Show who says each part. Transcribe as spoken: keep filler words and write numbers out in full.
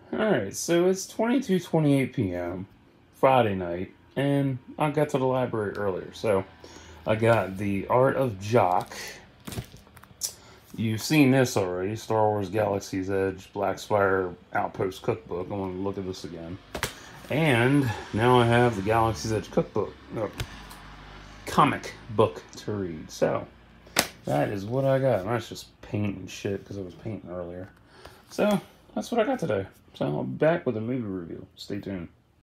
Speaker 1: Alright, so it's twenty-two twenty-eight p m Friday night, and I got to the library earlier. So I got The Art of Jock. You've seen this already, Star Wars Galaxy's Edge Black Spire Outpost Cookbook. I want to look at this again. And now I have the Galaxy's Edge Cookbook, no, comic book to read. So that is what I got. And that's just paint and shit because I was painting earlier. So that's what I got today. So I'll be back with a movie review. Stay tuned.